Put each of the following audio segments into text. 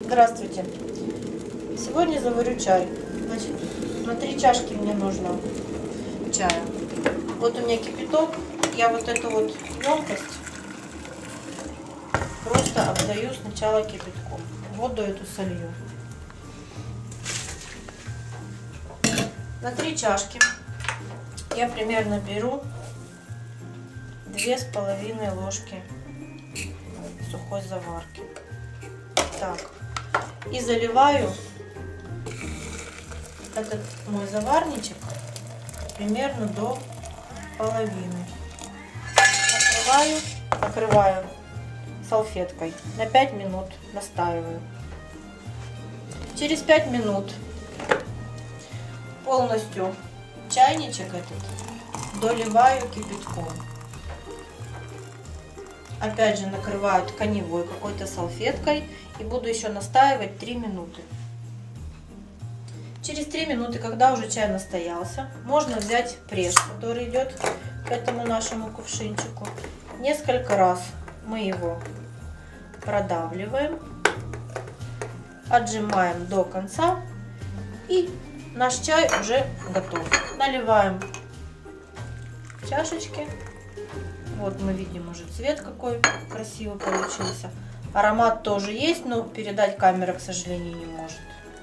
Здравствуйте! Сегодня заварю чай. Значит, на 3 чашки мне нужно чая. Вот у меня кипяток. Я вот эту вот емкость просто обдаю сначала кипятком. Воду эту солью. На 3 чашки я примерно беру 2,5 ложки сухой заварки. Так. И заливаю этот мой заварничек примерно до половины. Накрываю салфеткой на 5 минут, настаиваю. Через 5 минут полностью чайничек этот доливаю кипятком. Опять же накрываю тканевой какой-то салфеткой и буду еще настаивать 3 минуты. Через 3 минуты, когда уже чай настоялся, можно взять пресс, который идет к этому нашему кувшинчику. Несколько раз мы его продавливаем, отжимаем до конца, и наш чай уже готов. Наливаем в чашечки. Вот мы видим уже цвет какой красивый получился. Аромат тоже есть, но передать камера, к сожалению, не может.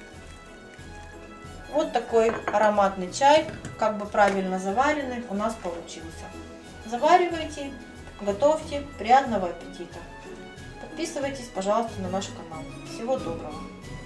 Вот такой ароматный чай, как бы правильно заваренный, у нас получился. Заваривайте, готовьте, приятного аппетита. Подписывайтесь, пожалуйста, на наш канал. Всего доброго.